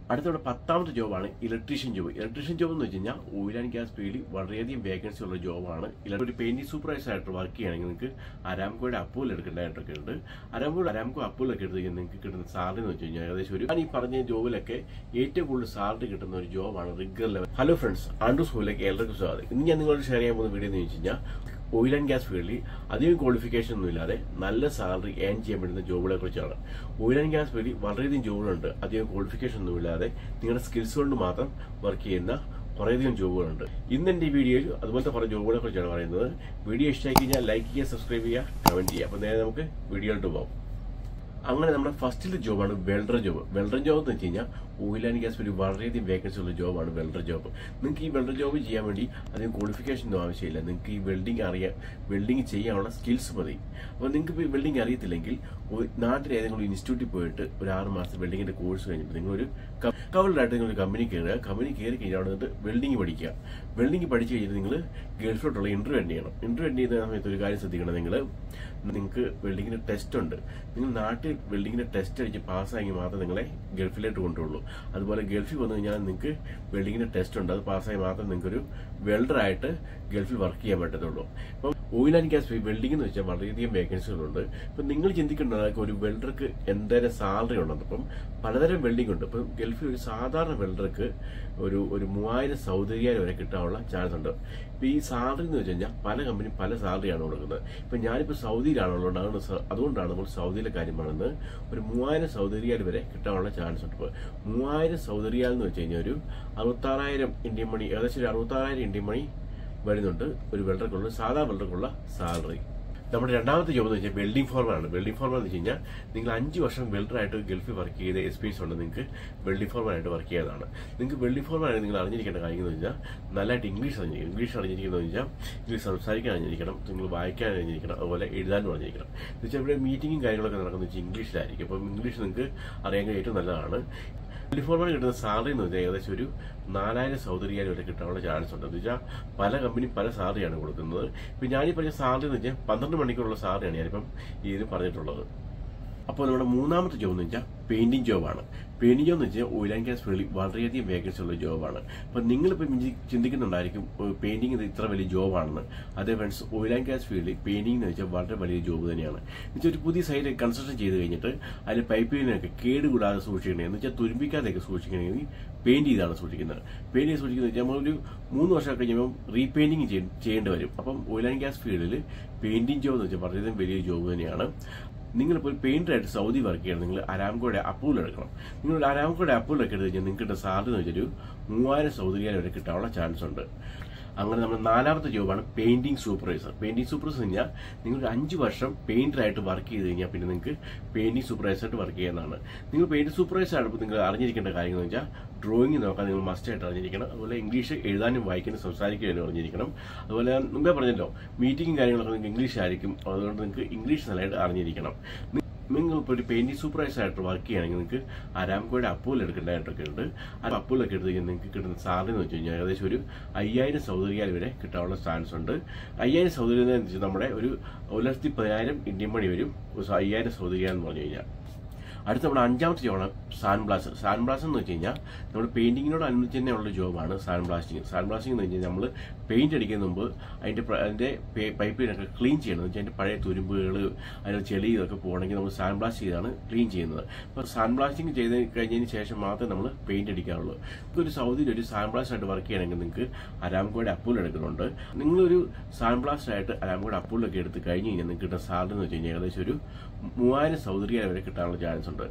അടുത്തവിടെ 10ാമത്തെ ജോബാണ് electrician job. Electrician job എന്ന് വെച്ച് കഴിഞ്ഞാൽ ഓയിൽ ആൻഡ് ഗ്യാസ് ഫീൽഡിൽ വളരെയധികം വേക്കൻസി ഉള്ള ജോബാണ്. ഒരു പെയിന്റിംഗ് സൂപ്പർവൈസർ ആയിട്ട് വർക്ക് ചെയ്യുകയാണെങ്കിൽ നിങ്ങൾക്ക് അരാംകോയുടെ അപ്രൂവൽ എടുക്കേണ്ടതായിട്ടൊക്കെ ഉണ്ട്. അരാംകോ അപ്രൂവൽ ഒക്കെ എടുത്ത് നിങ്ങൾക്ക് കിട്ടുന്ന സാലറി എന്ന് വെച്ച് കഴിഞ്ഞാൽ ഏകദേശം ഞാൻ ഈ പറഞ്ഞ ജോബിലൊക്കെ ഏറ്റവും കൂടുതൽ സാലറി കിട്ടുന്ന ഒരു ജോബാണ് rigger level. Hello friends, Andrews ഹോയിലേക്ക് എല്ലാവർക്കും സ്വാഗതം. ഇന്ന് ഞാൻ നിങ്ങളോട് ഷെയർ ചെയ്യാൻ പോകുന്ന വീഡിയോ എന്ന് വെച്ച് കഴിഞ്ഞാൽ ഓയിൽ ആൻഡ് ഗ്യാസ് ഫീൽഡിൽ അധികം ക്വാളിഫിക്കേഷൻ ഒന്നും ഇല്ലാതെ നല്ല സാലറി ഏൺ ചെയ്യാൻ പറ്റുന്ന ജോബുകളെ കുറിച്ചാണ്. ഓയിൽ ആൻഡ് ഗ്യാസ് ഫീൽഡിൽ വളരെയധികം ജോബുകളുണ്ട്. അധികം ക്വാളിഫിക്കേഷൻ ഒന്നും ഇല്ലാതെ നിങ്ങളുടെ സ്കിൽസ് കൊണ്ട് മാത്രം വർക്ക് ചെയ്യുന്ന കുറേയധികം ജോബുകളുണ്ട്. ഇന്ന് എന്റെ ഈ വീഡിയോയിൽ അതുപോലത്തെ കുറേ ജോബുകളെ കുറിച്ചാണ് പറയുന്നത്. വീഡിയോ ഇഷ്ടമായി കഴിഞ്ഞാൽ ലൈക്ക് ചെയ്യുക, സബ്സ്ക്രൈബ് ചെയ്യുക, കമന്റ് ചെയ്യുക. അപ്പോൾ നേരെ നമുക്ക് വീഡിയോയിലോട്ട് പോകാം. അങ്ങനെ നമ്മുടെ ഫസ്റ്റിലെ ജോബാണ് വെൽഡർ ജോബ്. വെൽഡർ ജോബ് എന്ന് വെച്ച് കഴിഞ്ഞാൽ ഓയിൽ ആൻഡ് ഗ്യാസ് ഫീൽഡിൽ വളരെയധികം വേക്കൻസി ഉള്ള ജോബാണ് വെൽഡർ ജോബ്. നിങ്ങൾക്ക് ഈ വെൽഡർ ജോബ് ചെയ്യാൻ വേണ്ടി അധികം ക്വാളിഫിക്കേഷൻ ഒന്നും ആവശ്യമില്ല. നിങ്ങൾക്ക് ഈ വെൽഡിംഗ് ചെയ്യാനുള്ള സ്കിൽസ് മതി. അപ്പോൾ നിങ്ങൾക്ക് ഈ വെൽഡിംഗ് അറിയത്തില്ലെങ്കിൽ നാട്ടിൽ ഏതെങ്കിലും ഇൻസ്റ്റിറ്റ്യൂട്ടിൽ പോയിട്ട് ഒരു 6 മാസം വെൽഡിങ്ങിന്റെ കോഴ്സ് കഴിഞ്ഞപ്പോൾ നിങ്ങളൊരു കവറിലായിട്ട് നിങ്ങളൊരു കമ്പനി കയറുക. കമ്പനി കയറി കഴിഞ്ഞാൽ അവിടെ നിന്നിട്ട് വെൽഡിംഗ് പഠിക്കുക. വെൽഡിംഗ് പഠിച്ചു കഴിഞ്ഞിട്ട് നിങ്ങൾ ഗൾഫിലോട്ടുള്ള ഇന്റർവ്യൂ അറ്റൻഡ് ചെയ്യണം. ഇന്റർവ്യൂ അറ്റൻഡ് ചെയ്യുന്ന സമയത്ത് ഒരു കാര്യം ശ്രദ്ധിക്കണം. നിങ്ങൾക്ക് വെൽഡിങ്ങിന്റെ ടെസ്റ്റ് ഉണ്ട്. നിങ്ങൾ നാട്ടിൽ വെൽഡിങ്ങിന്റെ ടെസ്റ്റ് അടിച്ച് പാസ്സായെങ്കിൽ മാത്രമേ നിങ്ങളെ ഗൾഫിലേക്ക് കൊണ്ടുള്ളൂ. അതുപോലെ ഗൾഫിൽ വന്നു കഴിഞ്ഞാൽ നിങ്ങൾക്ക് വെൽഡിങ്ങിന്റെ ടെസ്റ്റ് ഉണ്ട്. അത് പാസ്സായി മാത്രമേ നിങ്ങൾക്കൊരു വെൽഡറായിട്ട് ഗൾഫിൽ വർക്ക് ചെയ്യാൻ പറ്റത്തുള്ളൂ. അപ്പം ഓയിൽ ആൻഡ് ഗ്യാസ് വെൽഡിംഗ് എന്ന് വെച്ചാൽ വളരെയധികം വേക്കൻസികളുണ്ട്. ഇപ്പം നിങ്ങൾ ചിന്തിക്കേണ്ടത് ഒരു വെൽഡർക്ക് എന്തേരം സാലറി ഉണ്ടെന്ന്. അപ്പം പലതരം വെൽഡിംഗ് ഉണ്ട്. ഇപ്പം ഗൾഫിൽ ഒരു സാധാരണ വെൽഡർക്ക് ഒരു 3000 സൗദി റിയാൽ വരെ കിട്ടാനുള്ള ചാൻസ് ഉണ്ട്. ഇപ്പം ഈ സാലറി എന്ന് വെച്ച് കഴിഞ്ഞാൽ പല കമ്പനി പല സാലറിയാണ് കൊടുക്കുന്നത്. ഇപ്പം ഞാനിപ്പോൾ സൗദിയിലാണുള്ളത്, അതുകൊണ്ടാണ് നമ്മൾ സൗദിയിലെ കാര്യം പറയുന്നത്. ഒരു 3000 സൗദി റിയാൽ വരെ കിട്ടാനുള്ള ചാൻസ് ഉണ്ട്. ഇപ്പോൾ 3000 സൗദി റിയാൽ എന്ന് വെച്ച് കഴിഞ്ഞാൽ ഒരു 66,000 ഇന്ത്യൻ മണി, ഏകദേശം ഒരു 66,000 ഇന്ത്യൻ മണി വരുന്നുണ്ട് ഒരു വെൽഡർക്കുള്ള, സാധാ വെൽഡർക്കുള്ള സാലറി. നമ്മുടെ രണ്ടാമത്തെ ജോബ് എന്ന് വെച്ചാൽ വെൽഡിംഗ് ഫോർമാനാണ്. വെൽഡിംഗ് ഫോർമാൻ എന്ന് വെച്ച് കഴിഞ്ഞാൽ നിങ്ങൾ 5 വർഷം വെൽഡറായിട്ട് ഗൾഫിൽ വർക്ക് ചെയ്ത എക്സ്പീരിയൻസ് ഉണ്ട്. നിങ്ങൾക്ക് വെൽഡിംഗ് ഫോർമാനായിട്ട് വർക്ക് ചെയ്യാതാണ്. നിങ്ങൾക്ക് വെൽഡിംഗ് ഫോർമാനായിട്ട് നിങ്ങൾ അറിഞ്ഞിരിക്കേണ്ട കാര്യം എന്ന് വെച്ചാൽ നല്ലതായിട്ട് ഇംഗ്ലീഷ് അറിഞ്ഞിരിക്കുന്നത് വെച്ചാൽ ഇംഗ്ലീഷ് സംസാരിക്കാൻ അറിഞ്ഞിരിക്കണം, നിങ്ങൾ വായിക്കാൻ അറിഞ്ഞിരിക്കണം, അതുപോലെ എഴുതാനും അറിഞ്ഞിരിക്കണം. എന്ന് വെച്ചാൽ ഇവിടെ മീറ്റിംഗും കാര്യങ്ങളൊക്കെ നടക്കുന്നത് വെച്ചാൽ ഇംഗ്ലീഷിലായിരിക്കും. അപ്പം ഇംഗ്ലീഷ് നിങ്ങൾക്ക് അറിയാൻ ഏറ്റവും നല്ലതാണ്. വെൽഡിംഗ് ഫോർമാൻ കിട്ടുന്ന സാലറി എന്ന് വെച്ചാൽ ഏകദേശം ഒരു 4000 സൗദി റിയാൽ വരെ കിട്ടാനുള്ള ചാൻസ് ഉണ്ട്. എന്ന് വെച്ചാൽ പല കമ്പനി പല സാലറിയാണ് കൊടുക്കുന്നത്. ഇപ്പം ഞാനീ പറഞ്ഞ സാലറി എന്ന് വെച്ചാൽ 12 മണിക്കൂറുള്ള സാലറിയാണ് ഞാനിപ്പം ഇതിന് പറഞ്ഞിട്ടുള്ളത്. അപ്പോൾ നമ്മുടെ മൂന്നാമത്തെ ജോബ് എന്ന് വെച്ചാൽ പെയിന്റിംഗ് ജോബാണ്. പെയിന്റിംഗ് ജോബ് എന്ന് വെച്ചാൽ ഓയിൽ ആൻഡ് ഗ്യാസ് ഫീൽഡിൽ വളരെയധികം വേക്കൻസി ഉള്ള ജോബാണ്. അപ്പം നിങ്ങളിപ്പോൾ ചിന്തിക്കുന്നുണ്ടായിരിക്കും പെയിന്റിംഗ് ഇത്ര വലിയ ജോബാണെന്ന്. അതേ ഫ്രണ്ട്സ്, ഓയിൽ ആൻഡ് ഗ്യാസ് ഫീൽഡിൽ പെയിന്റിംഗ് എന്ന് വെച്ചാൽ വളരെ വലിയ ജോബ് തന്നെയാണ്. എന്ന് വെച്ചാൽ ഒരു പുതിയ സൈറ്റ് കൺസ്ട്രക്ഷൻ ചെയ്ത് കഴിഞ്ഞിട്ട് അതിൽ പൈപ്പ് ലൈനൊക്കെ കേടുകൂടാതെ സൂക്ഷിക്കണേ, എന്ന് വെച്ചാൽ തുരുമ്പിക്കാതെയൊക്കെ സൂക്ഷിക്കണമെങ്കിൽ പെയിന്റ് ചെയ്താണ് സൂക്ഷിക്കുന്നത്. പെയിന്റ് ചെയ്ത് സൂക്ഷിക്കുന്നത് വെച്ചാൽ നമ്മളൊരു 3 വർഷം കഴിയുമ്പോൾ റീപെയിന്റിങ് ചെയ്യേണ്ടി വരും. അപ്പം ഓയിൽ ആൻഡ് ഗ്യാസ് ഫീൽഡിൽ പെയിന്റിംഗ് ജോബ് എന്ന് വെച്ചാൽ വളരെയധികം വലിയ ജോബ് തന്നെയാണ്. നിങ്ങളിപ്പോൾ ഒരു പെയിന്ററായിട്ട് സൗദി വർക്ക് ചെയ്യണം, നിങ്ങൾ അരാംകോയുടെ അപ്രൂവൽ എടുക്കണം. നിങ്ങൾ അരാംകോയുടെ അപ്രൂവൽ ഒക്കെ എടുത്ത് കഴിഞ്ഞാൽ നിങ്ങൾക്ക് കിട്ടുന്ന സാലറി എന്ന് വെച്ചാൽ 3000 സൗദി റിയാൽ വരെ കിട്ടാനുള്ള ചാൻസ് ഉണ്ട്. അങ്ങനെ നമ്മുടെ നാലാമത്തെ ജോബാണ് പെയിന്റിംഗ് സൂപ്പർവൈസർ. പെയിന്റിംഗ് സൂപ്പർവൈസർ എന്ന് പറഞ്ഞാൽ നിങ്ങൾ 5 വർഷം പെയിന്ററായിട്ട് വർക്ക് ചെയ്ത് കഴിഞ്ഞാൽ പിന്നെ നിങ്ങൾക്ക് പെയിന്റിംഗ് സൂപ്പർവൈസറായിട്ട് വർക്ക് ചെയ്യുന്നതാണ്. നിങ്ങൾ പെയിന്റിംഗ് സൂപ്പർവൈസർ ആയിട്ട് നിങ്ങൾ അറിഞ്ഞിരിക്കേണ്ട കാര്യം എന്ന് വെച്ചാൽ ഡ്രോയിങ് നോക്കാൻ നിങ്ങൾ മസ്റ്റായിട്ട് അറിഞ്ഞിരിക്കണം. അതുപോലെ ഇംഗ്ലീഷ് എഴുതാനും വായിക്കാനും സംസാരിക്കാനും അറിഞ്ഞിരിക്കണം. അതുപോലെ മുമ്പേ പറഞ്ഞല്ലോ മീറ്റിംഗും കാര്യങ്ങളൊക്കെ നിങ്ങൾക്ക് ഇംഗ്ലീഷ് ആയിരിക്കും. അതുകൊണ്ട് നിങ്ങൾക്ക് ഇംഗ്ലീഷ് നല്ലതായിട്ട് അറിഞ്ഞിരിക്കണം. നിങ്ങൾ ഇപ്പോൾ ഒരു പെയിന്റിംഗ് സൂപ്പർവൈസർ ആയിട്ട് വർക്ക് ചെയ്യുകയാണെങ്കിൽ നിങ്ങൾക്ക് അരാംകോയുടെ അപ്രൂവൽ എടുക്കേണ്ടതായിട്ടൊക്കെ ഉണ്ട്. ആ അപ്രൂവൽ ഒക്കെ എടുത്ത് കഴിഞ്ഞാൽ നിങ്ങൾക്ക് കിട്ടുന്ന സാലറി എന്ന് വെച്ച് കഴിഞ്ഞാൽ ഏകദേശം ഒരു 5000 സൗദി റിയാൽ വരെ കിട്ടാനുള്ള ചാൻസ് ഉണ്ട്. 5000 സൗദി റിയാൽ എന്ന് വെച്ചാൽ നമ്മുടെ ഒരു 1,10,000 ഇന്ത്യൻ മണി വരും. 5000 സൗദി റിയാൽ എന്ന് പറഞ്ഞു കഴിഞ്ഞാൽ. അടുത്ത നമ്മുടെ 5ാമത്തെ ജോബാണ് സാൻഡ് ബ്ലാസ്റ്റർ. സാൻഡ് ബ്ലാസ്റ്റർ എന്ന് വെച്ച് കഴിഞ്ഞാൽ നമ്മൾ പെയിന്റിങ്ങിനോട് അനുബന്ധിച്ച് തന്നെയുള്ള ജോബാണ് സാൻഡ് ബ്ലാസ്റ്റിംഗ്. സാൻഡ് ബ്ലാസ്റ്റിംഗ് എന്ന് വെച്ച് കഴിഞ്ഞാൽ നമ്മൾ പെയിന്റ് അടിക്കുന്ന മുമ്പ് അതിന്റെ പൈപ്പിനൊക്കെ ക്ലീൻ ചെയ്യണം. എന്ന് വെച്ചാൽ അതിന്റെ പഴയ തുരുമ്പുകൾ, അതിന്റെ ചെളി ഇതൊക്കെ പോകണമെങ്കിൽ നമ്മൾ സാൻഡ് ബ്ലാസ്റ്റ് ചെയ്താണ് ക്ലീൻ ചെയ്യുന്നത്. അപ്പോൾ സാൻഡ് ബ്ലാസ്റ്റിംഗ് ചെയ്ത് കഴിഞ്ഞതിന് ശേഷം മാത്രമേ നമ്മൾ പെയിന്റ് അടിക്കാറുള്ളൂ. ഒരു സൗദിയിൽ ഒരു സാൻഡ് ബ്ലാസ്റ്റ് ആയിട്ട് വർക്ക് ചെയ്യണമെങ്കിൽ നിങ്ങൾക്ക് അരാംകോയുടെ അപ്രൂവൽ എടുക്കുന്നുണ്ട്. നിങ്ങളൊരു സാൻഡ് ബ്ലാസ്റ്റ് ആയിട്ട് അരാംകോയുടെ അപ്രൂവൽ ഒക്കെ എടുത്ത് കഴിഞ്ഞ് കഴിഞ്ഞാൽ നിങ്ങൾക്ക് കിട്ടുന്ന സാലറി എന്ന് വെച്ച് കഴിഞ്ഞാൽ ഏകദേശം ഒരു 3000 സൗദി റിയാൽ വരെ കിട്ടാനുള്ള ചാൻസ് ഉണ്ട്.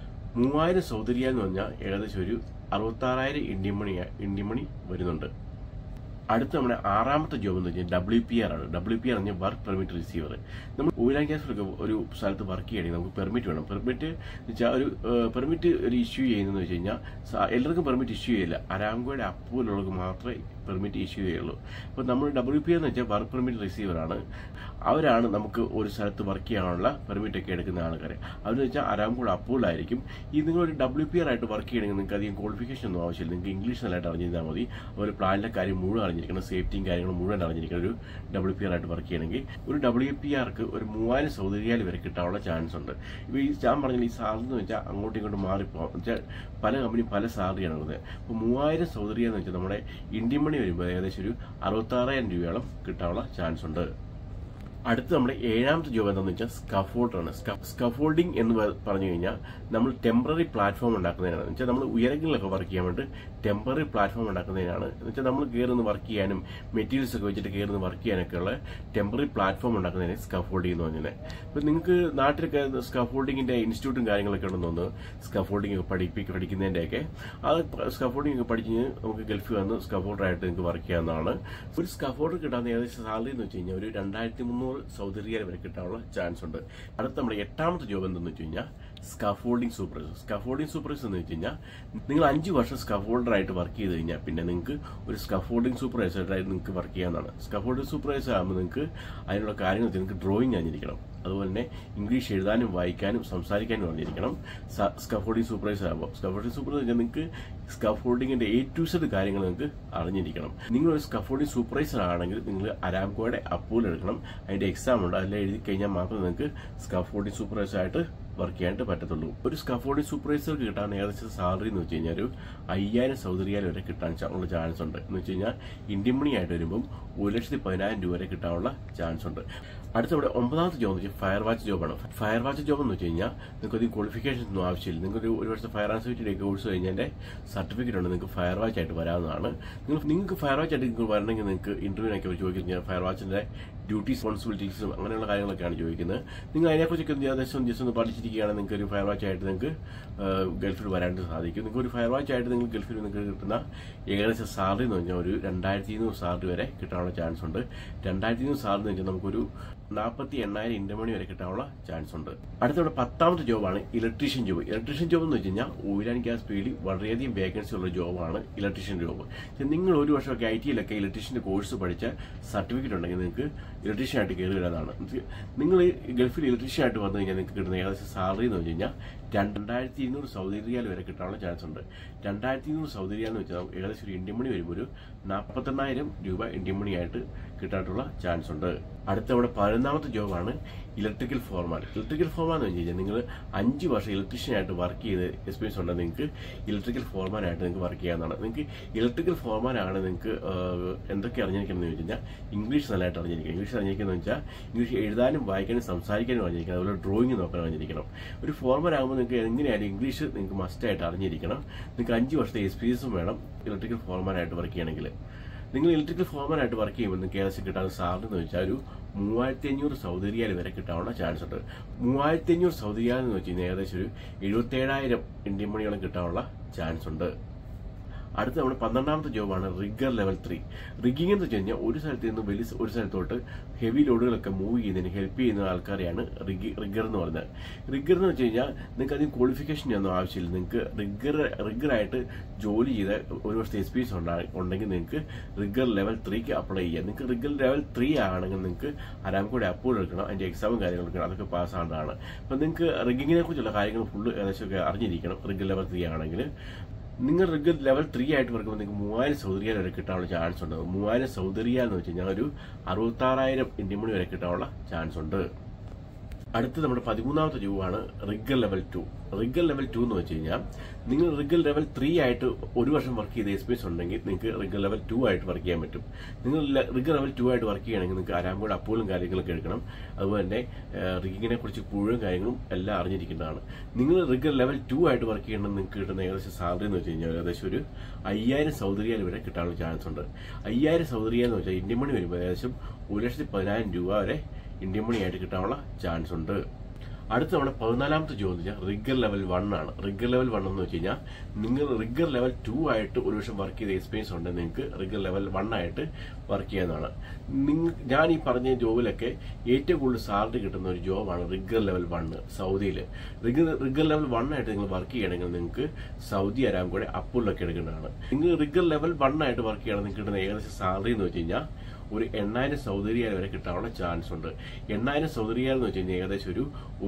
3000 സൗദി റിയാൽ എന്ന് പറഞ്ഞാൽ ഏകദേശം ഒരു 66,000 ഇന്ത്യൻ മണി വരുന്നുണ്ട്. അടുത്ത നമ്മുടെ 6ാമത്തെ ജോബ് എന്ന് വെച്ചാൽ WPR ആണ്. WPR എന്ന് പറഞ്ഞാൽ വർക്ക് പെർമിറ്റ് റിസീവർ. നമ്മൾ ഓയിൽ ആൻഡ് ഗ്യാസിലൊക്കെ ഒരു സ്ഥലത്ത് വർക്ക് ചെയ്യണമെങ്കിൽ നമുക്ക് പെർമിറ്റ് വേണം. പെർമിറ്റ് വെച്ചാൽ ഒരു പെർമിറ്റ് ഒരു ഇഷ്യൂ ചെയ്യുന്നതെന്ന് വെച്ച് കഴിഞ്ഞാൽ എല്ലാവർക്കും പെർമിറ്റ് ഇഷ്യൂ ചെയ്യില്ല. അരാംകോയുടെ അപ്രൂവലുള്ളവർക്ക് മാത്രമേ പെർമിറ്റ് ഇഷ്യൂ ചെയ്യുള്ളൂ. അപ്പോൾ നമ്മൾ WPR എന്ന് വെച്ചാൽ വർക്ക് പെർമിറ്റ് റിസീവറാണ്. അവരാണ് നമുക്ക് ഒരു സ്ഥലത്ത് വർക്ക് ചെയ്യാനുള്ള പെർമിറ്റ് ഒക്കെ എടുക്കുന്ന ആൾക്കാർ. അവരെന്ന് വെച്ചാൽ അരാംകോ അപ്രൂവലായിരിക്കും. ഈ നിങ്ങളൊരു WPR ആയിട്ട് വർക്ക് ചെയ്യണമെങ്കിൽ നിങ്ങൾക്ക് അധികം ക്വാളിഫിക്കേഷൻ ഒന്നും ആവശ്യമില്ല. നിങ്ങൾക്ക് ഇംഗ്ലീഷ് നല്ലതായിട്ട് അറിഞ്ഞിരുന്നാൽ മതി. അതുപോലെ പ്ലാനിലെ കാര്യം മുഴുവൻ അറിഞ്ഞിരിക്കണം, സേഫ്റ്റിയും കാര്യങ്ങളും മുഴുവൻ അറിഞ്ഞിരിക്കണം. ഒരു WPR ആയിട്ട് വർക്ക് ചെയ്യണമെങ്കിൽ ഒരു WPRക്ക് ഒരു 3000 സൗദി റിയാൽ വരെ കിട്ടാനുള്ള ചാൻസ് ഉണ്ട്. ഇപ്പോൾ ഈ ഞാൻ പറഞ്ഞാൽ ഈ സാലറി എന്ന് വെച്ചാൽ അങ്ങോട്ടും ഇങ്ങോട്ടും മാറിപ്പോകാം. വെച്ചാൽ പല കമ്പനിയും പല സാലറിയാണ് ഉള്ളത്. അപ്പോൾ 3000 സൗദി റിയാൽ എന്ന് വെച്ചാൽ നമ്മുടെ ഇന്ത്യൻ മണി വരുമ്പോൾ ഏകദേശം ഒരു 66,000 രൂപയോളം കിട്ടാനുള്ള ചാൻസ് ഉണ്ട്. അടുത്ത് നമ്മുടെ 7ാമത്തെ ജോബ് എന്താണെന്ന് വെച്ചാൽ സ്കഫോൾഡറാണ്. സ്കഫോൾഡിംഗ് എന്ന് പറഞ്ഞു കഴിഞ്ഞാൽ നമ്മൾ ടെമ്പററി പ്ലാറ്റ്ഫോം ഉണ്ടാക്കുന്നതിനാണ്. എന്ന് വെച്ചാൽ നമ്മൾ ഉയരങ്ങളിലൊക്കെ വർക്ക് ചെയ്യാൻ വേണ്ടി ടെമ്പററി പ്ലാറ്റ്ഫോം ഉണ്ടാക്കുന്നതിനാണ്. എന്ന് വെച്ചാൽ നമ്മൾ കയറുന്ന വർക്ക് ചെയ്യാനും മെറ്റീരിയൽസ് ഒക്കെ വെച്ചിട്ട് കയറുന്ന വർക്ക് ചെയ്യാനൊക്കെ ഉള്ള ടെമ്പററി പ്ലാറ്റ്ഫോം ഉണ്ടാക്കുന്നതിന് സ്കഫോൾഡിംഗ് എന്ന് പറഞ്ഞത്. ഇപ്പം നിങ്ങൾക്ക് നാട്ടിലൊക്കെ സ്കഫോൾഡിങ്ങിന്റെ ഇൻസ്റ്റിറ്റ്യൂട്ടും കാര്യങ്ങളൊക്കെ ഉണ്ടെന്ന് തോന്നുന്നു. സ്കഫോൾഡിംഗ് ഒക്കെ പഠിക്കുന്നതിന്റെയൊക്കെ അത് സ്കഫോൾഡിംഗ് ഒക്കെ പഠിച്ച് നമുക്ക് ഗൾഫിൽ വന്ന് സ്കഫോൾഡറായിട്ട് നിങ്ങൾക്ക് വർക്ക് ചെയ്യാവുന്നതാണ്. ഒരു സ്കഫോൾഡർ കിട്ടാവുന്ന ഏകദേശം സാലറി എന്ന് വെച്ച് കഴിഞ്ഞാൽ ഒരു 2300 സൗദി റിയാൽ വരെ കിട്ടാനുള്ള ചാൻസ് ഉണ്ട്. അടുത്ത നമ്മുടെ 8ാമത്തെ ജോബ് എന്തെന്ന് വെച്ച് കഴിഞ്ഞാൽ സ്കഫോൾഡിംഗ് സൂപ്പർവൈസർ. സ്കഫോൾഡിംഗ് സൂപ്പർവൈസർ എന്ന് വെച്ച് കഴിഞ്ഞാൽ നിങ്ങൾ 5 വർഷം സ്കഫോൾഡറായിട്ട് വർക്ക് ചെയ്ത് കഴിഞ്ഞാൽ പിന്നെ നിങ്ങൾക്ക് ഒരു സ്കഫോൾഡിംഗ് സൂപ്പർവൈസറായിട്ട് നിങ്ങൾക്ക് വർക്ക് ചെയ്യാവുന്നതാണ്. സ്കഫോൾഡിംഗ് സൂപ്പർവൈസർ ആകുമ്പോൾ നിങ്ങൾക്ക് അതിനുള്ള കാര്യങ്ങൾ നിങ്ങൾക്ക് ഡ്രോയിങ് അറിഞ്ഞിരിക്കണം. അതുപോലെ തന്നെ ഇംഗ്ലീഷ് എഴുതാനും വായിക്കാനും സംസാരിക്കാനും അറിഞ്ഞിരിക്കണം. സ്കഫോൾഡിംഗ് സൂപ്പർവൈസർ ആകുമ്പോൾ സ്കഫോൾഡിംഗ് സൂപ്പർവൈസർ നിങ്ങൾക്ക് സ്കഫോൾഡിങ്ങിന്റെ A to Z കാര്യങ്ങൾ നിങ്ങൾക്ക് അറിഞ്ഞിരിക്കണം. നിങ്ങളൊരു സ്കഫോൾഡിംഗ് സൂപ്പർവൈസർ ആണെങ്കിൽ നിങ്ങൾ അരാംകോയുടെ അപ്രൂവൽ എടുക്കണം. അതിന്റെ എക്സാം ഉണ്ട്. അതിൽ എഴുതി കഴിഞ്ഞാൽ മാത്രമേ നിങ്ങൾക്ക് സ്കഫോൾഡിംഗ് സൂപ്പർവൈസർ ആയിട്ട് വർക്ക് ചെയ്യാനായിട്ട് പറ്റത്തുള്ളൂ. ഒരു സ്കഫോൾഡിംഗ് സൂപ്പർവൈസർക്ക് കിട്ടാൻ ഏകദേശം സാലറി എന്ന് വെച്ച് കഴിഞ്ഞാൽ ഒരു 5000 സൗദി റിയാൽ വരെ കിട്ടാൻ ഉള്ള ചാൻസ് ഉണ്ട്. എന്ന് വെച്ച് കഴിഞ്ഞാൽ ഇന്ത്യൻ മണി ആയിട്ട് വരുമ്പോൾ 1,10,000 രൂപ വരെ കിട്ടാനുള്ള ചാൻസ് ഉണ്ട്. അടുത്ത ഇവിടെ 9ാമത്തെ ജോബ് എന്ന് വെച്ചാൽ ഫയർ വാച്ച് ജോബാണ്. ഫയർ വാച്ച് ജോബ് എന്ന് വെച്ച് കഴിഞ്ഞാൽ നിങ്ങൾക്ക് അധികം ക്വാളിഫിക്കേഷൻ ഒന്നും ആവശ്യമില്ല. നിങ്ങൾക്ക് ഒരു വർഷം ഫയർ ആൻഡ് സേഫ്റ്റി കോഴ്സ് കഴിഞ്ഞതിന്റെ സർട്ടിഫിക്കറ്റ് ഉണ്ട്. നിങ്ങൾക്ക് ഫയർ വാച്ച് ആയിട്ട് വരാവുന്നതാണ്. നിങ്ങൾക്ക് ഫയർ വാച്ച് ആയിട്ട് നിങ്ങൾക്ക് വരണമെങ്കിൽ നിങ്ങൾക്ക് ഇന്റർവ്യൂവിനൊക്കെ ചോദിക്കുന്നത് ഫയർ വാച്ചിന്റെ ഡ്യൂട്ടി റെസ്പോൺസിബിലിറ്റീസും അങ്ങനെയുള്ള കാര്യങ്ങളൊക്കെയാണ് ചോദിക്കുന്നത്. നിങ്ങൾ അതിനെക്കുറിച്ചൊക്കെ ഏകദേശം ജസ്റ്റ് ഒന്ന് പഠിച്ചിരിക്കുകയാണെങ്കിൽ നിങ്ങൾക്ക് ഒരു ഫയർ വാച്ച് ആയിട്ട് നിങ്ങൾക്ക് ഗൾഫിൽ വരാനായിട്ട് സാധിക്കും. നിങ്ങൾക്ക് ഒരു ഫയർ വാച്ച് ആയിട്ട് നിങ്ങൾ ഗൾഫിൽ നിങ്ങൾക്ക് കിട്ടുന്ന ഏകദേശം സാലറി എന്ന് പറഞ്ഞാൽ ഒരു 2200 സാലറി വരെ കിട്ടാനുള്ള ചാൻസ് ഉണ്ട്. 2200 സാലറി എന്ന് വെച്ചാൽ നമുക്കൊരു 48,000 ഇന്ത്യൻ മണി വരെ കിട്ടാനുള്ള ചാൻസ് ഉണ്ട്. അടുത്തവിടെ 10ാമത്തെ ജോബാണ് ഇലക്ട്രീഷ്യൻ ജോബ്. ഇലക്ട്രീഷ്യൻ ജോബ് എന്ന് വെച്ച് കഴിഞ്ഞാൽ ഓയിൽ ആൻഡ് ഗ്യാസ് ഫീൽഡിൽ വളരെയധികം വേക്കൻസി ഉള്ള ജോബാണ് ഇലക്ട്രീഷ്യൻ ജോബ്. നിങ്ങൾ ഒരു വർഷമൊക്കെ IT-യിലൊക്കെ ഇലക്ട്രീഷ്യന്റെ കോഴ്സ് പഠിച്ച സർട്ടിഫിക്കറ്റ് ഉണ്ടെങ്കിൽ നിങ്ങൾക്ക് ഇലക്ട്രീഷ്യൻ ആയിട്ട് കയറി വരാതാണ്. നിങ്ങൾ ഗൾഫിൽ ഇലക്ട്രീഷ്യൻ ആയിട്ട് വന്നു കഴിഞ്ഞാൽ നിങ്ങൾക്ക് കിട്ടുന്ന ഏകദേശം സാലറി എന്ന് വെച്ച് കഴിഞ്ഞാൽ 2200 സൗദി റിയാൽ വരെ കിട്ടാനുള്ള ചാൻസ് ഉണ്ട്. 2200 സൗദി റിയാൽ എന്ന് വെച്ചാൽ ഏകദേശം ഒരു ഇന്ത്യൻ മണി വരുമ്പോൾ ഒരു 48,000 രൂപ ഇന്ത്യൻ മണി ആയിട്ട് കിട്ടാനുള്ള ചാൻസ് ഉണ്ട്. അടുത്ത അവിടെ 11ാമത്തെ ജോബാണ് ഇലക്ട്രിക്കൽ ഫോർമാൻ. ഇലക്ട്രിക്കൽ ഫോർമാൻ എന്ന് വെച്ച് കഴിഞ്ഞാൽ നിങ്ങൾ 5 വർഷം ഇലക്ട്രീഷ്യൻ ആയിട്ട് വർക്ക് ചെയ്ത് എക്സ്പീരിയൻസ് ഉണ്ടെങ്കിൽ നിങ്ങൾക്ക് ഇലക്ട്രിക്കൽ ഫോർമാൻ ആയിട്ട് നിങ്ങൾക്ക് വർക്ക് ചെയ്യാവുന്നതാണ്. നിങ്ങൾക്ക് ഇലക്ട്രിക്കൽ ഫോർമാൻ ആണ് നിങ്ങൾക്ക് എന്തൊക്കെ അറിഞ്ഞിരിക്കണം എന്ന് വെച്ച് കഴിഞ്ഞാൽ ഇംഗ്ലീഷ് നല്ലതായിട്ട് അറിഞ്ഞിരിക്കണം. ഇംഗ്ലീഷ് അറിഞ്ഞിരിക്കുന്നത് വെച്ചാൽ ഇംഗ്ലീഷ് എഴുതാനും വായിക്കാനും സംസാരിക്കാനും അറിഞ്ഞിരിക്കണം. അതുപോലെ ഡ്രോയിങ് നോക്കാൻ അറിഞ്ഞിരിക്കണം. ഒരു ഫോർമാൻ ആകുമ്പോൾ നിങ്ങൾക്ക് എങ്ങനെയായാലും ഇംഗ്ലീഷ് നിങ്ങൾക്ക് മസ്റ്റായിട്ട് അറിഞ്ഞിരിക്കണം. നിങ്ങൾക്ക് 5 വർഷത്തെ എക്സ്പീരിയൻസും വേണം ഇലക്ട്രിക്കൽ ഫോർമാൻ ആയിട്ട് വർക്ക് ചെയ്യണമെങ്കിൽ. നിങ്ങൾ ഇലക്ട്രിക്കൽ ഫോർമാൻ ആയിട്ട് വർക്ക് ചെയ്യുമ്പോൾ നിങ്ങൾക്ക് ഏകദേശം കിട്ടാൻ സാലറി എന്ന് വെച്ചാൽ ഒരു 3500 സൗദി റിയാൽ വരെ കിട്ടാനുള്ള ചാൻസ് ഉണ്ട്. 3500 സൗദി റിയാൽ എന്ന് വെച്ച് കഴിഞ്ഞാൽ ഏകദേശം ഒരു 77,000 ഇന്ത്യൻ മണിയോളം കിട്ടാനുള്ള ചാൻസ് ഉണ്ട്. അടുത്ത നമ്മുടെ 12ാമത്തെ ജോബാണ് റിഗ്ഗർ ലെവൽ 3. റിഗ്ഗിംഗ് എന്ന് വെച്ച് കഴിഞ്ഞാൽ ഒരു സ്ഥലത്ത് നിന്ന് ഒരു സ്ഥലത്തോട്ട് ഹെവി ലോഡുകളൊക്കെ മൂവ് ചെയ്യുന്നതിന് ഹെൽപ്പ് ചെയ്യുന്ന ആൾക്കാരെയാണ് റിഗ്ഗർ എന്ന് പറയുന്നത്. റിഗ്ഗർ എന്ന് വെച്ച് കഴിഞ്ഞാൽ നിങ്ങൾക്ക് അധികം ക്വാളിഫിക്കേഷൻ ഒന്നും ആവശ്യമില്ല. നിങ്ങൾക്ക് റിഗ്ഗറായിട്ട് ജോലി ചെയ്ത ഒരു വർഷത്തെ എക്സ്പീരിയൻസ് ഉണ്ടെങ്കിൽ നിങ്ങൾക്ക് റിഗ്ഗർ ലെവൽ 3ക്ക് അപ്ലൈ ചെയ്യാം. നിങ്ങൾക്ക് റിഗ്ഗർ ലെവൽ 3 ആണെങ്കിൽ നിങ്ങൾക്ക് അരാംകോയുടെ അപ്രൂവൽ എടുക്കണം. അതിന്റെ എക്സാമും കാര്യങ്ങളും എടുക്കണം. അതൊക്കെ പാസ്സാകേണ്ടതാണ്. അപ്പം നിങ്ങൾക്ക് റിഗ്ഗിങ്ങിനെ കുറിച്ചുള്ള കാര്യങ്ങൾ ഫുള്ള് ഏകദേശമൊക്കെ അറിഞ്ഞിരിക്കണം. റിഗ്ഗർ ലെവൽ 3 ആണെങ്കിൽ നിങ്ങൾ റിഗ്ഗർ ലെവൽ 3 ആയിട്ട് വർക്കുമ്പോൾ നിങ്ങൾക്ക് 3000 സൗദി റിയാൽ വരെ കിട്ടാനുള്ള ചാൻസ് ഉണ്ട്. 3000 സൗദി റിയാൽ എന്ന് വെച്ച് കഴിഞ്ഞാൽ ഒരു 66,000 ഇന്ത്യൻ മണി വരെ കിട്ടാനുള്ള ചാൻസ് ഉണ്ട്. അടുത്ത നമ്മുടെ 13ാമത്തെ ജോബാണ് റിഗ്ഗർ ലെവൽ 2. റിഗ്ഗർ ലെവൽ 2 എന്ന് വെച്ച് കഴിഞ്ഞാൽ നിങ്ങൾ റിഗ്ഗർ ലെവൽ 3 ആയിട്ട് ഒരു വർഷം വർക്ക് ചെയ്ത എക്സ്പീരിയൻസ് ഉണ്ടെങ്കിൽ നിങ്ങൾക്ക് റിഗ്ഗർ ലെവൽ 2 ആയിട്ട് വർക്ക് ചെയ്യാൻ പറ്റും. നിങ്ങൾ റിഗ്ഗർ ലെവൽ 2 ആയിട്ട് വർക്ക് ചെയ്യണമെങ്കിൽ നിങ്ങൾക്ക് അരാംകോയുടെ അപ്രൂവലും കാര്യങ്ങളൊക്കെ എടുക്കണം. അതുപോലെ തന്നെ റിഗ്ഗിങ്ങിനെ കുറിച്ച് മുഴുവൻ കാര്യങ്ങളും എല്ലാം അറിഞ്ഞിരിക്കേണ്ടതാണ്. നിങ്ങൾ റിഗ്ഗർ ലെവൽ 2 ആയിട്ട് വർക്ക് ചെയ്യണമെന്ന് നിങ്ങൾക്ക് കിട്ടുന്ന ഏകദേശം സാലറി എന്ന് വെച്ച് കഴിഞ്ഞാൽ ഏകദേശം ഒരു 5000 സൗദി റിയാൽ വരെ കിട്ടാനുള്ള ചാൻസ് ഉണ്ട്. 5000 സൗദി റിയാൽ എന്ന് വെച്ചാൽ ഇന്ത്യൻ മണി വരുമ്പോൾ ഏകദേശം 1,10,000 രൂപ വരെ ഇന്ത്യൻ മണി ആയിട്ട് കിട്ടാനുള്ള ചാൻസ് ഉണ്ട്. അടുത്ത നമ്മുടെ 14ാമത്തെ ജോബ് എന്ന് വെച്ചാൽ റിഗർ ലെവൽ 1 ആണ്. റിഗർ ലെവൽ 1 എന്ന് വെച്ച് കഴിഞ്ഞാൽ നിങ്ങൾ റിഗർ ലെവൽ 2 ആയിട്ട് ഒരു വർഷം വർക്ക് ചെയ്ത എക്സ്പീരിയൻസ് ഉണ്ടെങ്കിൽ നിങ്ങൾക്ക് റിഗർ ലെവൽ 1 ആയിട്ട് വർക്ക് ചെയ്യാവുന്നതാണ്. ഞാൻ ഈ പറഞ്ഞ ജോബിലൊക്കെ ഏറ്റവും കൂടുതൽ സാലറി കിട്ടുന്ന ഒരു ജോബാണ് റിഗർ ലെവൽ 1 സൗദിയിൽ. റിഗർ ലെവൽ 1 ആയിട്ട് നിങ്ങൾ വർക്ക് ചെയ്യണമെങ്കിൽ നിങ്ങൾക്ക് സൗദി അരാംകോയുടെ അപ്പൂളിലൊക്കെ എടുക്കേണ്ടതാണ്. നിങ്ങൾ റിഗർ ലെവൽ 1 ആയിട്ട് വർക്ക് ചെയ്യണമെങ്കിൽ നിങ്ങൾക്ക് കിട്ടുന്ന ഏകദേശം സാലറി എന്ന് വെച്ച് കഴിഞ്ഞാൽ ഒരു 8000 സൗദി റിയാൽ വരെ കിട്ടാനുള്ള ചാൻസ് ഉണ്ട്. 8000 സൗദി റിയാൽ എന്ന് വെച്ച് കഴിഞ്ഞാൽ ഏകദേശം ഒരു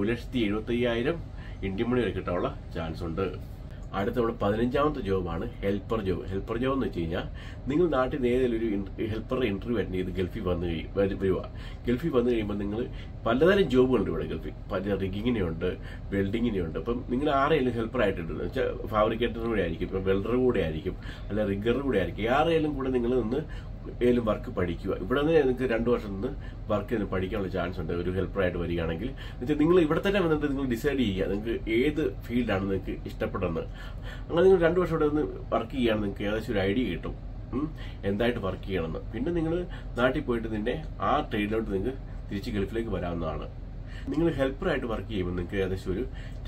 1,75,000 ഇന്ത്യൻ മണി വരെ കിട്ടാനുള്ള ചാൻസ് ഉണ്ട്. അടുത്ത നമ്മുടെ 15ാമത്തെ ജോബാണ് ഹെൽപ്പർ ജോബ്. ഹെൽപ്പർ ജോബ് എന്ന് വെച്ച് കഴിഞ്ഞാൽ നിങ്ങൾ നാട്ടിൽ ഏതെങ്കിലും ഒരു ഹെൽപ്പറുടെ ഇന്റർവ്യൂ അറ്റൻഡ് ചെയ്ത് ഗൾഫിൽ വരിക. ഗൾഫിൽ വന്നു കഴിയുമ്പോൾ നിങ്ങൾ പലതരം ജോബുകളുണ്ട് ഇവിടെ ഗൾഫിൽ. പല റിഗിങ്ങിനുണ്ട്, വെൽഡിങ്ങിനുണ്ട്. അപ്പം നിങ്ങൾ ആരെങ്കിലും ഹെൽപ്പറായിട്ടുണ്ട് വെച്ചാൽ ഫാബ്രിക്കേറ്ററും കൂടെ ആയിരിക്കും, ഇപ്പം വെൽഡറും കൂടെ ആയിരിക്കും, അല്ല റിഗറും കൂടെ ആയിരിക്കും. ആരെങ്കിലും കൂടെ നിങ്ങൾ നിന്ന് ഏതെങ്കിലും വർക്ക് പഠിക്കുക. ഇവിടെ നിന്ന് നിങ്ങൾക്ക് 2 വർഷം നിന്ന് വർക്ക് പഠിക്കാനുള്ള ചാൻസ് ഉണ്ട് ഒരു ഹെൽപ്പറായിട്ട് വരികയാണെങ്കിൽ. എന്നുവെച്ചാൽ നിങ്ങൾ ഇവിടെ തന്നെ വന്നിട്ട് നിങ്ങൾ ഡിസൈഡ് ചെയ്യുക നിങ്ങൾക്ക് ഏത് ഫീൽഡാണ് നിങ്ങൾക്ക് ഇഷ്ടപ്പെടുന്നത്. അങ്ങനെ നിങ്ങൾ 2 വർഷം ഇവിടെ നിന്ന് വർക്ക് ചെയ്യുകയാണെങ്കിൽ നിങ്ങൾക്ക് ഏകദേശം ഒരു ഐഡിയ കിട്ടും എന്തായിട്ട് വർക്ക് ചെയ്യണമെന്ന്. പിന്നെ നിങ്ങൾ നാട്ടിൽ പോയിട്ട് നിന്റെ ആ ട്രേഡിലോട്ട് നിങ്ങൾക്ക് തിരിച്ച് ഗൾഫിലേക്ക് വരാവുന്നതാണ്. നിങ്ങൾ ഹെൽപ്പറായിട്ട് വർക്ക് ചെയ്യുമ്പോൾ നിങ്ങൾക്ക് ഏകദേശം ഒരു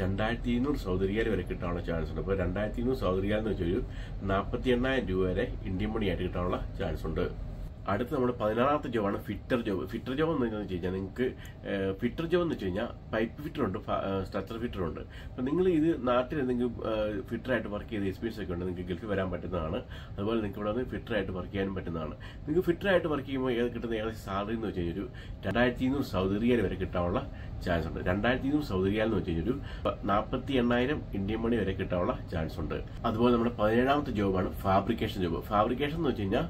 2200 സൗദി റിയാൽ വരെ കിട്ടാനുള്ള ചാൻസ് ഉണ്ട്. അപ്പോൾ 2200 സൗദി റിയാൽ എന്ന് വെച്ചാൽ ഒരു 48,000 രൂപ വരെ ഇന്ത്യൻ മണിയായിട്ട് കിട്ടാനുള്ള ചാൻസ് ഉണ്ട്. അടുത്ത നമ്മുടെ 16ാമത്തെ ജോബാണ് ഫിറ്റർ ജോബ്. ഫിറ്റർ ജോബ് എന്ന് വെച്ച് കഴിഞ്ഞാൽ നിങ്ങൾക്ക് ഫിറ്റർ ജോബ് എന്ന് വെച്ച് കഴിഞ്ഞാൽ പൈപ്പ് ഫിറ്ററുണ്ട്, സ്ട്രക്ചർ ഫിറ്ററുണ്ട്. അപ്പം നിങ്ങൾ ഇത് നാട്ടിൽ എന്തെങ്കിലും ഫിറ്ററായിട്ട് വർക്ക് ചെയ്ത എക്സ്പീരിയൻസ് ഒക്കെ ഉണ്ട് നിങ്ങൾക്ക് ഗൾഫിൽ വരാൻ പറ്റുന്നതാണ്. അതുപോലെ നിങ്ങൾക്ക് ഇവിടെ നിന്ന് ഫിറ്ററായിട്ട് വർക്ക് ചെയ്യാനും പറ്റുന്നതാണ്. നിങ്ങൾക്ക് ഫിറ്ററായിട്ട് വർക്ക് ചെയ്യുമ്പോൾ കിട്ടുന്ന ഏകദേശം സാലറി എന്ന് വെച്ച് കഴിഞ്ഞാൽ ഒരു 2200 സൗദി റിയാൽ വരെ കിട്ടാനുള്ള ചാൻസ് ഉണ്ട്. 2200 സൗദി റിയാൽ എന്ന് വെച്ച് കഴിഞ്ഞാൽ ഒരു 48,000 ഇന്ത്യൻ മണി വരെ കിട്ടാനുള്ള ചാൻസ് ഉണ്ട്. അതുപോലെ നമ്മുടെ 17ാമത്തെ ജോബാണ് ഫാബ്രിക്കേഷൻ ജോബ്. ഫാബ്രിക്കേഷൻ എന്ന് വെച്ച് കഴിഞ്ഞാൽ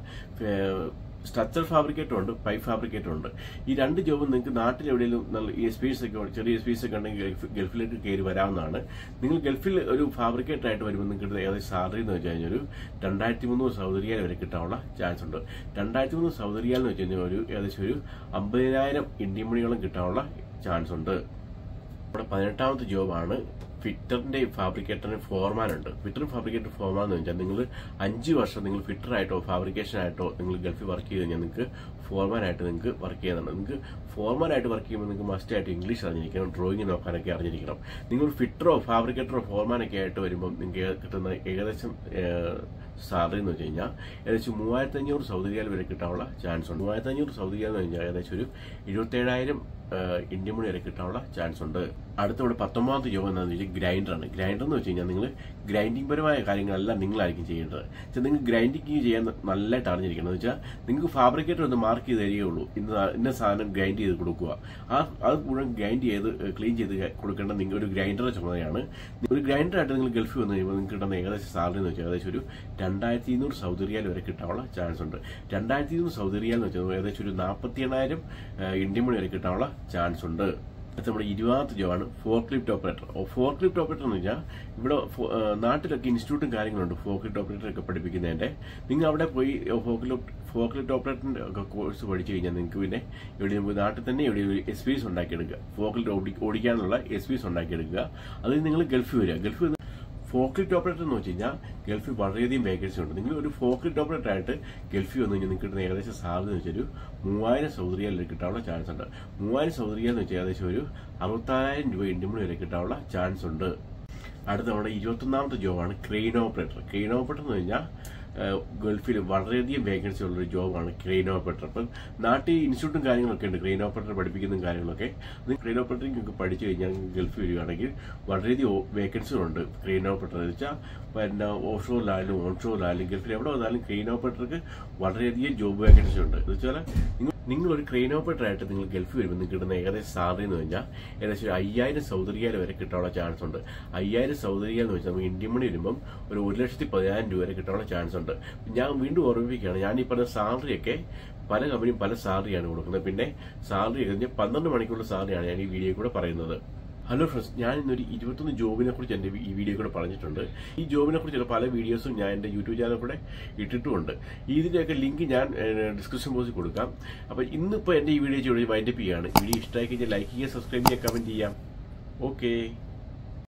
സ്ട്രക്ചർ ഫാബ്രിക്കേറ്റർ ഉണ്ട്, പൈപ്പ് ഫാബ്രിക്കേറ്റർ ഉണ്ട്. ഈ 2 ജോബും നിങ്ങൾക്ക് നാട്ടിൽ എവിടെയെങ്കിലും നല്ല എക്സ്പീരിയൻസ് ഒക്കെ ചെറിയ എക്സ്പീരിയൻസ് ഒക്കെ ഉണ്ടെങ്കിൽ ഗൾഫിലേക്ക് കയറി വരാവുന്നതാണ്. നിങ്ങൾ ഗൾഫിൽ ഒരു ഫാബ്രിക്കേറ്റർ ആയിട്ട് വരുമ്പോൾ നിങ്ങൾക്ക് ഏകദേശം സാലറി എന്ന് വെച്ച് കഴിഞ്ഞാൽ ഒരു 2300 സൗദി റിയാൽ വരെ കിട്ടാനുള്ള ചാൻസ് ഉണ്ട്. 2300 സൗദി റിയാൽ എന്ന് വെച്ച് കഴിഞ്ഞാൽ ഒരു ഏകദേശം ഒരു 50,000 ഇന്ത്യൻ മണിയോളം കിട്ടാനുള്ള ചാൻസ് ഉണ്ട്. നമ്മുടെ 18ാമത്തെ ജോബാണ് ഫിറ്ററിന്റെ ഫാബ്രിക്കേറ്ററിന് ഫോർമാൻ ഉണ്ട്. ഫിറ്റർ ഫാബ്രിക്കേറ്റർ ഫോർമാൻ എന്ന് വെച്ചാൽ നിങ്ങൾ 5 വർഷം നിങ്ങൾ ഫിറ്ററായിട്ടോ ഫാബ്രിക്കേഷൻ ആയിട്ടോ നിങ്ങൾ ഗൾഫിൽ വർക്ക് ചെയ്ത് കഴിഞ്ഞാൽ നിങ്ങൾക്ക് ഫോർമാനായിട്ട് നിങ്ങൾക്ക് വർക്ക് ചെയ്യുന്നുണ്ട്. നിങ്ങൾക്ക് ഫോർമാനായിട്ട് വർക്ക് ചെയ്യുമ്പോൾ നിങ്ങൾക്ക് മസ്റ്റായിട്ട് ഇംഗ്ലീഷ് അറിഞ്ഞിരിക്കണം, ഡ്രോയിങ് നോക്കാനൊക്കെ അറിഞ്ഞിരിക്കണം. നിങ്ങൾ ഫിറ്ററോ ഫാബ്രിക്കേറ്ററോ ഫോർമാനൊക്കെ ആയിട്ട് വരുമ്പോൾ നിങ്ങൾക്ക് കിട്ടുന്ന ഏകദേശം സാലറി എന്ന് വെച്ച് കഴിഞ്ഞാൽ ഏകദേശം 3500 സൗദി റിയാൽ വരെ കിട്ടാനുള്ള ചാൻസ് ഉണ്ട്. 3500 സൗദി റിയാൽ എന്ന് കഴിഞ്ഞാൽ ഏകദേശം ഒരു 27,000 ഇന്ത്യൻ മണി വരെ കിട്ടാനുള്ള ചാൻസ് ഉണ്ട്. അടുത്ത ഇവിടെ 19ാമത്തെ ജോബ് എന്താണെന്ന് വെച്ചാൽ ഗ്രൈൻഡറാണ്. ഗ്രൈൻഡർ എന്ന് വെച്ച് കഴിഞ്ഞാൽ നിങ്ങൾ ഗ്രൈൻഡിംഗ് പരമായ കാര്യങ്ങളെല്ലാം നിങ്ങളായിരിക്കും ചെയ്യേണ്ടത്. വെച്ചാൽ നിങ്ങൾ ഗ്രൈൻഡിങ് ചെയ്യാൻ നല്ലതായിട്ട് അറിഞ്ഞിരിക്കണം. എന്ന് വെച്ചാൽ നിങ്ങൾക്ക് ഫാബ്രിക്കേറ്റർ ഒന്ന് മാർക്ക് ചെയ്ത് തരികയുള്ളൂ, ഇന്ന സാധനം ഗ്രൈൻഡ് ചെയ്ത് കൊടുക്കുക. അത് മുഴുവൻ ഗ്രൈൻഡ് ചെയ്ത് ക്ലീൻ ചെയ്ത് കൊടുക്കേണ്ട നിങ്ങൾ ഒരു ഗ്രൈൻഡറുടെ ചുമതലയാണ്. ഒരു ഗ്രൈൻഡറായിട്ട് നിങ്ങൾ ഗൾഫിൽ വന്നു കഴിയുമ്പോൾ നിങ്ങൾക്ക് കിട്ടുന്ന ഏകദേശം സാലറി എന്ന് വെച്ചാൽ ഏകദേശം ഒരു 2200 സൗദി റിയാൽ വരെ കിട്ടാനുള്ള ചാൻസ് ഉണ്ട്. 2200 സൗദി റിയാൽ എന്ന് വെച്ചാൽ ഏകദേശം ഒരു 48,000 ഇന്ത്യൻ മണി വരെ കിട്ടാനുള്ള ചാൻസ് ഉണ്ട്. അടുത്ത നമ്മുടെ 20ാമത്തെ ജോബാണ് ഫോർക്ലിഫ്റ്റ് ഓപ്പറേറ്റർ. ഫോർക്ലിഫ്റ്റ് ഓപ്പറേറ്റർ എന്ന് വെച്ചാൽ ഇവിടെ നാട്ടിലൊക്കെ ഇൻസ്റ്റിറ്റ്യൂട്ടും കാര്യങ്ങളുണ്ട് ഫോർക്ലിഫ്റ്റ് ഓപ്പറേറ്റർ ഒക്കെ പഠിപ്പിക്കുന്നതിന്റെ. നിങ്ങൾ അവിടെ പോയി ഫോർക്ലിഫ്റ്റ് ഓപ്പറേറ്ററിന്റെ ഒക്കെ കോഴ്സ് പഠിച്ചു കഴിഞ്ഞാൽ നിങ്ങൾക്ക് പിന്നെ ഇവിടെ നാട്ടിൽ തന്നെ ഇവിടെ എക്സ്പീരിയൻസ് ഉണ്ടാക്കിയെടുക്കുക. ഫോർക്ലിഫ്റ്റ് ഓടിക്കാനുള്ള എക്സ്പീരിയൻസ് ഉണ്ടാക്കിയെടുക്കുക. അതിൽ നിങ്ങൾ ഗൾഫിൽ വരിക. ഗൾഫിൽ ഫോർക്ലിഫ്റ്റ് ഓപ്പറേറ്റർ എന്ന് വെച്ച് കഴിഞ്ഞാൽ ഗൾഫിൽ വളരെയധികം വേക്കൻസി ഉണ്ട്. നിങ്ങൾ ഒരു ഫോർക്ലിഫ്റ്റ് ഓപ്പറേറ്റർ ആയിട്ട് ഗൾഫിൽ വന്നു കഴിഞ്ഞാൽ നിങ്ങൾക്ക് കിട്ടുന്ന ഏകദേശം സാലറി എന്ന് വെച്ചാൽ ഒരു 3000 സൗദി റിയാൽ കിട്ടാനുള്ള ചാൻസ് ഉണ്ട്. 3000 സൗദി റിയാൽ എന്ന് വെച്ചാൽ ഏകദേശം ഒരു 64,000 രൂപ ഇന്ത്യൻ മണി വരെ കിട്ടാനുള്ള ചാൻസ് ഉണ്ട്. അടുത്ത നമ്മുടെ 21ാമത്തെ ജോബാണ് ക്രെയിൻ ഓപ്പറേറ്റർ. ക്രെയിൻ ഓപ്പറേറ്റർ എന്ന് കഴിഞ്ഞാൽ ഗൾഫിൽ വളരെയധികം വേക്കൻസി ഉള്ളൊരു ജോബാണ് ക്രെയിൻ ഓപ്പറേറ്റർ. അപ്പം നാട്ടിൽ ഇൻസ്റ്റിറ്റ്യൂട്ടും കാര്യങ്ങളൊക്കെ ഉണ്ട് ക്രെയിൻ ഓപ്പറേറ്റർ പഠിപ്പിക്കുന്ന കാര്യങ്ങളൊക്കെ. ക്രെയിൻ ഓപ്പറേറ്ററിംഗ് നിങ്ങൾക്ക് പഠിച്ചു കഴിഞ്ഞാൽ ഗൾഫിൽ വരികയാണെങ്കിൽ വളരെയധികം വേക്കൻസികളുണ്ട് ക്രെയിൻ ഓപ്പറേറ്റർ. എന്ന് വെച്ചാൽ പിന്നെ ഓഫ്ഷോറിലായാലും ഓൺഷോറിലായാലും ഗൾഫിൽ എവിടെ വന്നാലും ക്രെയിൻ ഓപ്പറേറ്റർക്ക് വളരെയധികം ജോബ് വേക്കൻസി ഉണ്ട്. എന്ന് വെച്ചാൽ നിങ്ങളൊരു ക്രെയിൻ ഓപ്പറേറ്റർ ആയിട്ട് നിങ്ങൾ ഗൾഫിൽ വരുമ്പോൾ നിങ്ങൾക്ക് കിട്ടുന്ന ഏകദേശം സാലറി എന്ന് വെച്ചാൽ ഏകദേശം 5000 സൗദി റിയാൽ വരെ കിട്ടാനുള്ള ചാൻസ് ഉണ്ട്. 5000 സൗദി റിയാൽ എന്ന് വെച്ചാൽ നമുക്ക് ഇന്ത്യൻ മണി വരുമ്പം ഒരു 1,10,000 രൂപ വരെ കിട്ടാനുള്ള ചാൻസ് ഉണ്ട്. ഞാൻ വീണ്ടും ഓർമ്മിപ്പിക്കുകയാണ്, ഞാൻ ഈ പറഞ്ഞ സാലറിയൊക്കെ പല കമ്പനിയും പല സാലറിയാണ് കൊടുക്കുന്നത്. പിന്നെ സാലറി 12 മണിക്കൂറുള്ള സാലറിയാണ് ഞാൻ ഈ വീഡിയോ കൂടെ പറയുന്നത്. ഹലോ ഫ്രണ്ട്സ്, ഞാൻ ഇന്നൊരു 21 ജോബിനെ കുറിച്ച് എൻ്റെ ഈ വീഡിയോ കൂടെ പറഞ്ഞിട്ടുണ്ട്. ഈ ജോബിനെ കുറിച്ചുള്ള പല വീഡിയോസും ഞാൻ എൻ്റെ യൂട്യൂബ് ചാനൽ കൂടെ ഇട്ടിട്ടുമുണ്ട്. ഇതിൻ്റെയൊക്കെ ലിങ്ക് ഞാൻ ഡിസ്ക്രിപ്ഷൻ ബോക്സിൽ കൊടുക്കാം. അപ്പോൾ ഇന്നിപ്പോൾ എൻ്റെ ഈ വീഡിയോ വൈൻഡപ്പ് ചെയ്യുകയാണ്. വീഡിയോ ഇഷ്ടമായി കഴിഞ്ഞാൽ ലൈക്ക് ചെയ്യുക, സബ്സ്ക്രൈബ് ചെയ്യുക, കമൻറ്റ് ചെയ്യാം. ഓക്കെ.